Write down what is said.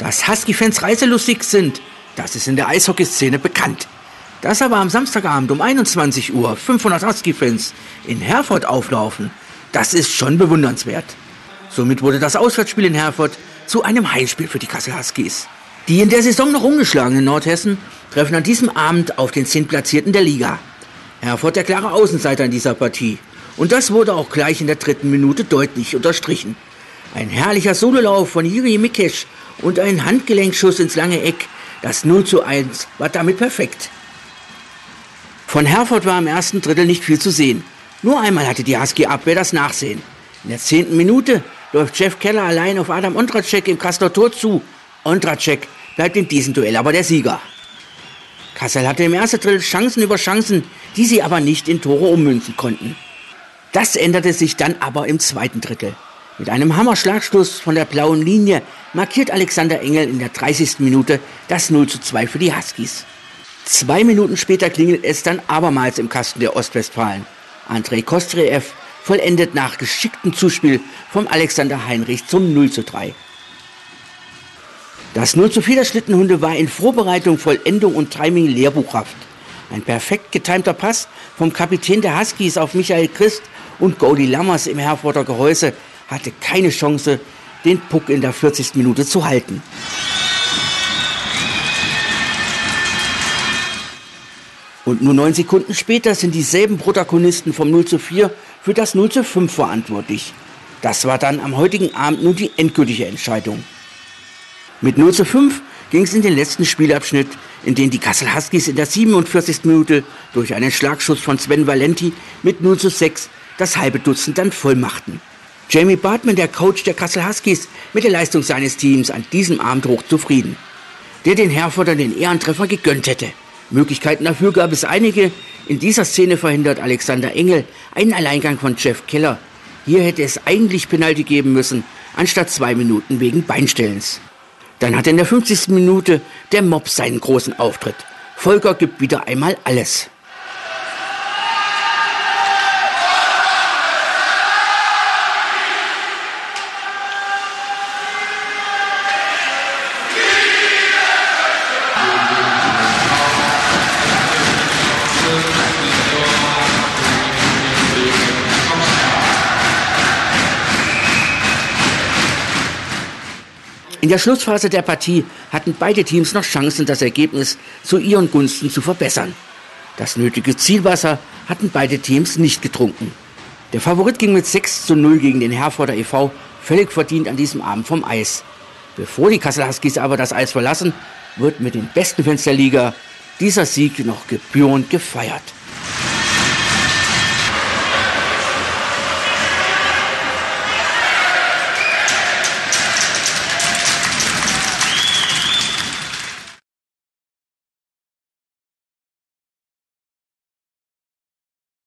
Dass Husky-Fans reiselustig sind, das ist in der Eishockeyszene bekannt. Dass aber am Samstagabend um 21 Uhr 500 Husky-Fans in Herford auflaufen, das ist schon bewundernswert. Somit wurde das Auswärtsspiel in Herford zu einem Heimspiel für die Kassel Huskies. Die in der Saison noch ungeschlagenen Nordhessen treffen an diesem Abend auf den 10. Platzierten der Liga. Herford der klare Außenseiter in dieser Partie. Und das wurde auch gleich in der 3. Minute deutlich unterstrichen. Ein herrlicher Sololauf von Jiri Mikesch und ein Handgelenkschuss ins lange Eck. Das 0:1 war damit perfekt. Von Herford war im ersten Drittel nicht viel zu sehen. Nur einmal hatte die Husky-Abwehr das Nachsehen. In der 10. Minute läuft Jeff Keller allein auf Adam Ondracek im Kasseler Tor zu. Ondracek bleibt in diesem Duell aber der Sieger. Kassel hatte im ersten Drittel Chancen über Chancen, die sie aber nicht in Tore ummünzen konnten. Das änderte sich dann aber im 2. Drittel. Mit einem Hammerschlagstoß von der blauen Linie markiert Alexander Engel in der 30. Minute das 0:2 für die Huskies. 2 Minuten später klingelt es dann abermals im Kasten der Ostwestfalen. Andrei Kostriev vollendet nach geschicktem Zuspiel vom Alexander Heinrich zum 0:3. Das 0:4 der Schlittenhunde war in Vorbereitung, Vollendung und Timing lehrbuchhaft. Ein perfekt getimter Pass vom Kapitän der Huskies auf Michael Christ und Goldie Lammers im Herforder Gehäuse hatte keine Chance, den Puck in der 40. Minute zu halten. Und nur 9 Sekunden später sind dieselben Protagonisten vom 0:4 für das 0:5 verantwortlich. Das war dann am heutigen Abend nun die endgültige Entscheidung. Mit 0:5 ging es in den letzten Spielabschnitt, in den die Kassel Huskies in der 47. Minute durch einen Schlagschuss von Sven Valenti mit 0:6 das halbe Dutzend dann voll machten. Jamie Bartman, der Coach der Kassel Huskies, mit der Leistung seines Teams an diesem Abend hochzufrieden, der den Herfordern den Ehrentreffer gegönnt hätte. Möglichkeiten dafür gab es einige. In dieser Szene verhindert Alexander Engel einen Alleingang von Jeff Keller. Hier hätte es eigentlich Penalty geben müssen, anstatt 2 Minuten wegen Beinstellens. Dann hat in der 50. Minute der Mops seinen großen Auftritt. Volker gibt wieder einmal alles. In der Schlussphase der Partie hatten beide Teams noch Chancen, das Ergebnis zu ihren Gunsten zu verbessern. Das nötige Zielwasser hatten beide Teams nicht getrunken. Der Favorit ging mit 6:0 gegen den Herforder e.V. völlig verdient an diesem Abend vom Eis. Bevor die Kassel Huskies aber das Eis verlassen, wird mit den besten Fans der Liga dieser Sieg noch gebührend gefeiert.